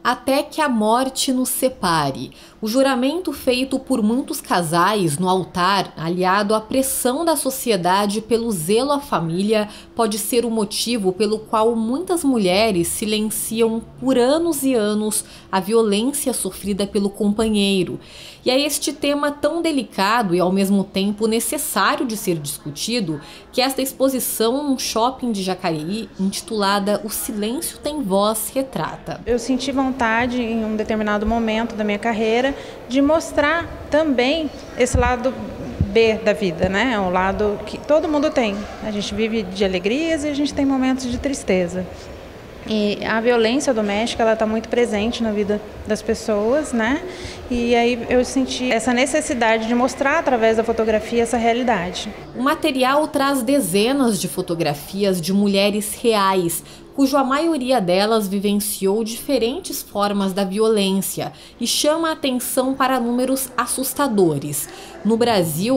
Até que a morte nos separe. O juramento feito por muitos casais no altar, aliado à pressão da sociedade pelo zelo à família, pode ser o motivo pelo qual muitas mulheres silenciam por anos e anos a violência sofrida pelo companheiro. E é este tema tão delicado e ao mesmo tempo necessário de ser discutido que esta exposição num shopping de Jacareí, intitulada O Silêncio Tem Voz, retrata. Eu senti vontade em um determinado momento da minha carreira de mostrar também esse lado B da vida, né? O lado que todo mundo tem. A gente vive de alegrias e a gente tem momentos de tristeza. E a violência doméstica, ela está muito presente na vida das pessoas, né? E aí eu senti essa necessidade de mostrar através da fotografia essa realidade. O material traz dezenas de fotografias de mulheres reais, cuja maioria delas vivenciou diferentes formas da violência e chama a atenção para números assustadores. No Brasil,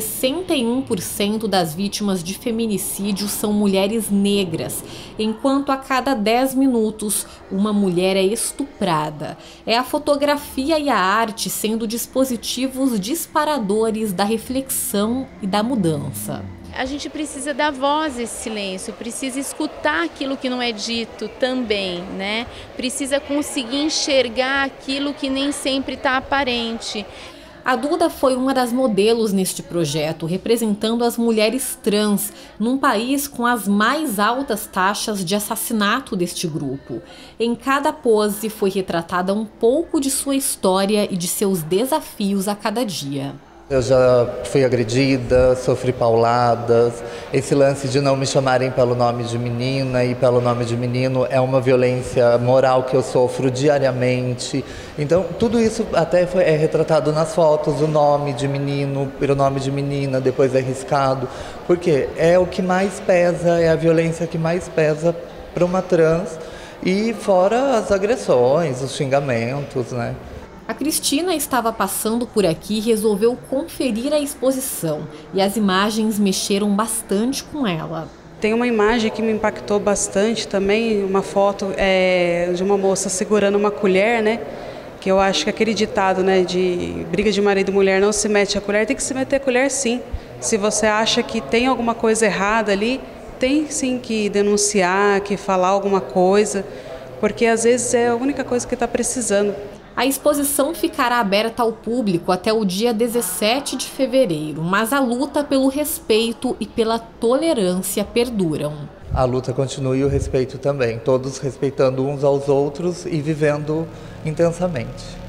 61% das vítimas de feminicídio são mulheres negras, enquanto a cada 10 minutos uma mulher é estuprada. É a fotografia e a arte sendo dispositivos disparadores da reflexão e da mudança. A gente precisa dar voz a esse silêncio, precisa escutar aquilo que não é dito também, né? Precisa conseguir enxergar aquilo que nem sempre está aparente. A Duda foi uma das modelos neste projeto, representando as mulheres trans, num país com as mais altas taxas de assassinato deste grupo. Em cada pose foi retratada um pouco de sua história e de seus desafios a cada dia. Eu já fui agredida, sofri pauladas, esse lance de não me chamarem pelo nome de menina e pelo nome de menino é uma violência moral que eu sofro diariamente. Então tudo isso até é retratado nas fotos, o nome de menino, o nome de menina, depois é riscado, porque é o que mais pesa, é a violência que mais pesa para uma trans e fora as agressões, os xingamentos, né? A Cristina estava passando por aqui e resolveu conferir a exposição, e as imagens mexeram bastante com ela. Tem uma imagem que me impactou bastante também, uma foto de uma moça segurando uma colher, né? Que eu acho que aquele ditado, né, de briga de marido e mulher não se mete a colher, tem que se meter a colher sim. Se você acha que tem alguma coisa errada ali, tem sim que denunciar, que falar alguma coisa, porque às vezes é a única coisa que está precisando. A exposição ficará aberta ao público até o dia 17 de fevereiro, mas a luta pelo respeito e pela tolerância perduram. A luta continua e o respeito também, todos respeitando uns aos outros e vivendo intensamente.